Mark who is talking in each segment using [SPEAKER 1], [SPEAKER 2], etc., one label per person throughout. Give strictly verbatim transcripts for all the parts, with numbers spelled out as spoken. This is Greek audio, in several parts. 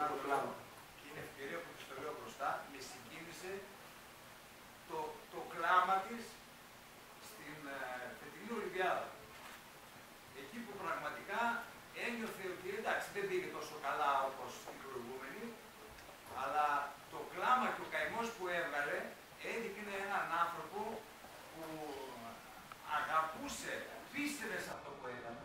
[SPEAKER 1] το κλάμα. Και είναι ευκαιρία που της το λέω μπροστά, με συγκίνησε το, το κλάμα της στην ε, φετινή Ολυμπιάδα. Εκεί που πραγματικά ένιωθε ότι εντάξει δεν πήγε τόσο καλά όπως την προηγούμενη, αλλά το κλάμα και ο καημός που έβγαλε έδειχνε έναν άνθρωπο που αγαπούσε, πίστευε σε αυτό που έκανε.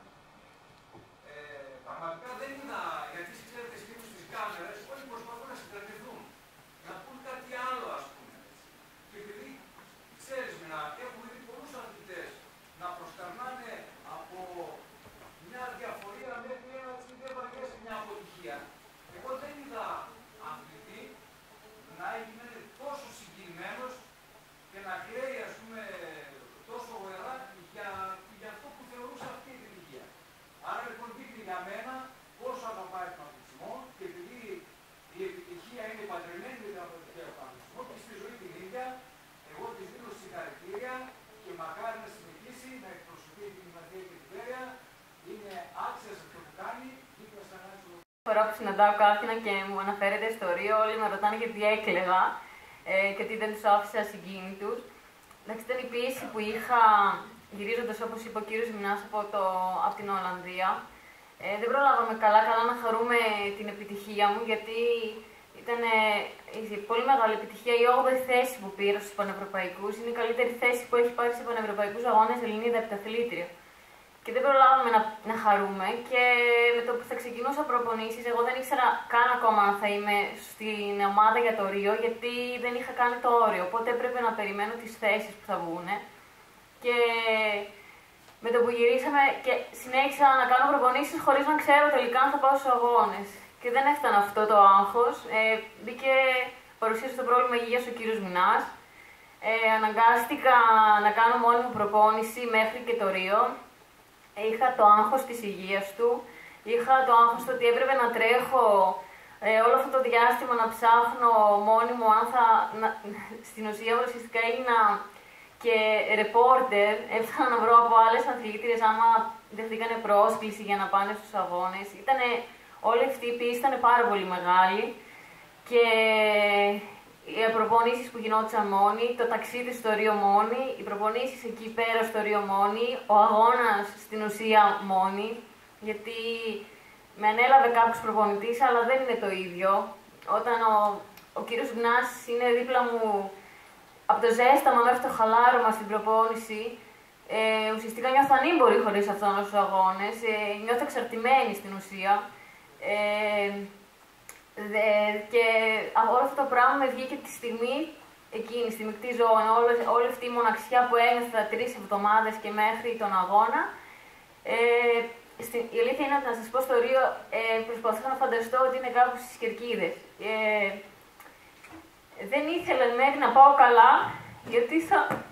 [SPEAKER 1] Ε, πραγματικά δεν είδα, γιατί ξέρετε σκύλους στις κάμερες, όλοι προσπαθούν να συγκρατηθούν, να πούν κάτι άλλο ας πούμε. Και επειδή ξέρεις να έχουμε δει πολλούς αθλητές να προσκαρνάνε από μια διαφορία μέχρι ένα δεν βαριέσαι μια αποτυχία. Εγώ δεν είδα αθλητή να έχει μένει τόσο συγκινημένος και να κλαίει ας πούμε τόσο γοερά για, για αυτό που θεωρούσε αυτή την υγεία. Άρα λοιπόν δείχνει για μένα πόσο αγαπάει τον αθλητισμό και επειδή η επιτυχία είναι παντρεμένη με την αποτυχία του αθλητισμού και στη ζωή την ίδια, εγώ της δίνω συγχαρητήρια και μακάρι να συνεχίσει να εκπροσωπεί την Ιμαθία και την Πέρια. Είναι άξια σε αυτό που κάνει, δίπλα σαν άξιο.
[SPEAKER 2] Φορά που συναντάω κάποιον και μου αναφέρεται ιστορία, όλοι με ρωτάνε γιατί έκλαιγα ε, και ότι δεν τους άφησα συγκίνητους. Εντάξει, ήταν η πίεση που είχα γυρίζοντας, όπως είπε ο κύριος Μινάς, από, το, από την Ολλανδία. Ε, δεν προλάβαμε καλά-καλά να χαρούμε την επιτυχία μου, γιατί ήταν ε, πολύ μεγάλη επιτυχία. Η όγδοη θέση που πήρα στους πανευρωπαϊκούς είναι η καλύτερη θέση που έχει πάρει σε πανευρωπαϊκούς αγώνες Ελληνίδα επταθλήτρια. Και δεν προλάβαμε να, να χαρούμε και με το που θα ξεκινούσα προπονήσεις, εγώ δεν ήξερα καν ακόμα αν θα είμαι στην ομάδα για το Ρίο, γιατί δεν είχα κάνει το όριο, οπότε έπρεπε να περιμένω τις θέσεις που θα βγουν. Και με το που γυρίσαμε και συνέχισα να κάνω προπονήσεις χωρίς να ξέρω τελικά αν θα πάω στους αγώνες. Και δεν έφτανε αυτό το άγχος. Ε, μπήκε, παρουσίασε το πρόβλημα υγείας ο κύριος Μινάς. Ε, αναγκάστηκα να κάνω μόνη μου προπόνηση μέχρι και το Ρίο. Είχα το άγχος της υγείας του, είχα το άγχος του ότι έπρεπε να τρέχω ε, όλο αυτό το διάστημα να ψάχνω μόνη μου αν θα... Να, στην ουσία ουσιαστικά έγινα και ρεπόρτερ, έψαχνα να βρω από άλλες αθλήτριες άμα δεχτήκανε πρόσκληση για να πάνε στους αγώνες. Ήτανε, όλη αυτή η πίεση ήταν πάρα πολύ μεγάλη και οι προπονήσεις που γινόντουσαν μόνοι, το ταξίδι στο Ρίο μόνοι, οι προπονήσεις εκεί πέρα στο Ρίο μόνοι, ο αγώνας στην ουσία μόνοι, γιατί με ανέλαβε κάποιος προπονητής, αλλά δεν είναι το ίδιο. Όταν ο, ο κύριος Γνάς είναι δίπλα μου από το ζέσταμα μέχρι το χαλάρωμα στην προπόνηση, ε, ουσιαστικά νιώθω ανήμπορη χωρίς αυτόν στους αγώνες, ε, νιώθω εξαρτημένη στην ουσία. Ε, Δε, και όλο αυτό το πράγμα με βγήκε τη στιγμή εκείνη, στη μεικτή ζώνη, όλη, όλη αυτή η μοναξιά που ένιωθα τρεις εβδομάδες και μέχρι τον αγώνα. Ε, στη, η αλήθεια είναι ότι να σας πω στο Ρίο ε, προσπαθούσα να φανταστώ ότι είναι κάπου στις Κερκίδες. Ε, δεν ήθελα μέχρι να πάω καλά, γιατί θα,